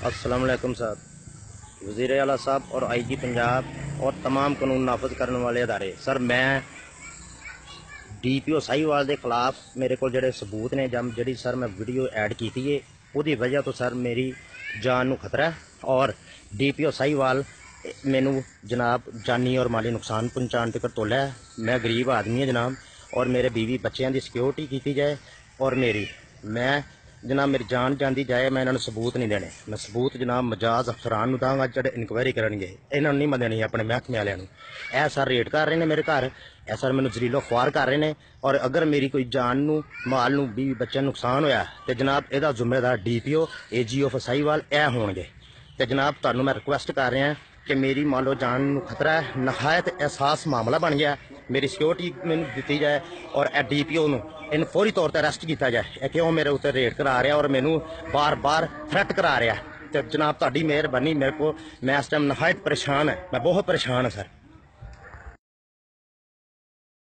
अस्सलाम वालेकुम साहब, वज़ीर आला साहब और IG पंजाब और तमाम कानून नाफज करने वाले अदारे। सर मैं DPO साहिवाल के खिलाफ मेरे को जोड़े सबूत ने जी सर मैं वीडियो ऐड की है उसकी वजह तो सर मेरी जान को खतरा है और DPO साहिवाल मैनू जनाब जानी और माली नुकसान पहुँचाने तक तोला है। मैं गरीब आदमी है जनाब और मेरे बीवी बच्चों की सिक्योरिटी की जाए और मैं जनाब मेरी जान जाती जाए मैं इन्होंने सबूत नहीं देने। मैं सबूत जनाब मजाज अफसरान दाँगा जो इनक्वायरी करे इन्होंने नहीं मैं देनी अपने महकमे वाले। ए सर रेड कर रहे हैं मेरे घर, ए सर मैंने जलीलो ख्वार कर रहे हैं और अगर मेरी कोई जान नू माल नू बीवी बच्चों नुकसान होया तो जनाब यदा जिम्मेदार DPO AG ऑफ साहिवाल ए होंगे। तो जनाब तुहानू मैं रिक्वेस्ट कर रहा कि मेरी मान लो जान नू खतरा है, नहायत एहसास मामला बन गया, मेरी सिक्योरिटी मैंने दी जाए और DPO नू इन फौरी तौर पर अरेस्ट किया जाए। क्यों मेरे उत्ते रेड करा रहा और मैनू बार बार थ्रेट करा रहा। तो जनाब तुहाडी मेहरबानी मेरे को मैं इस टाइम नहायत परेशान है, मैं बहुत परेशान है सर।